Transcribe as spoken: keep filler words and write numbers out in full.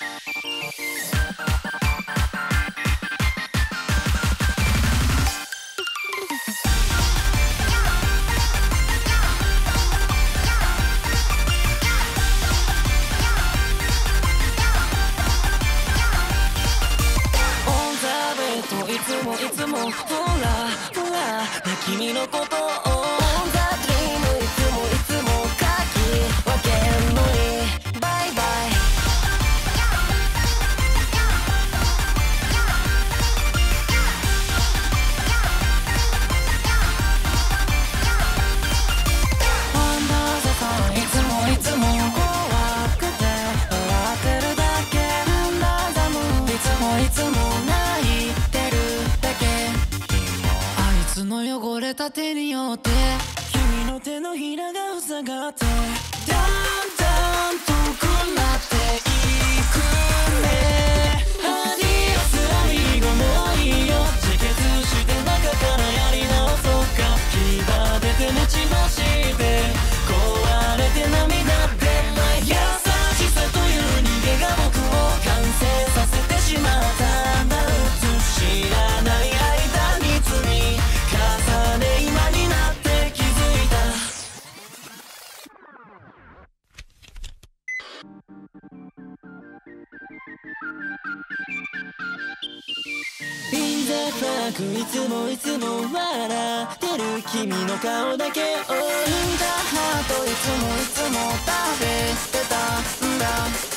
いつもいつもほらほら君のことを On the dream いつもいつも書き分けんのにバイバイUnder the sun いつもいつも怖くて笑ってるだけ Under the moon いつもいつも泣いてるあいつの汚れた手によって君の手のひらが塞がってだんだん遠くなっていくねアディオスアミゴもういいよ自決して中からやり直そうか牙出て持ち走って壊れて涙出ない優しさという逃げが僕を完成させてしまったんだ知らない間に積み重ね今になって気づいたインザフラッグいつもいつも笑ってる君の顔だけをインザハートいつもいつも食べてたんだ